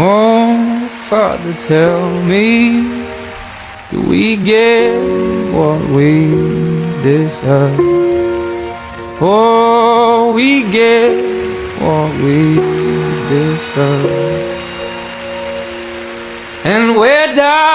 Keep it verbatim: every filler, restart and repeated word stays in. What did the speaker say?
Oh, Father, tell me, do we get what we deserve? Oh, we get what we deserve. And we're down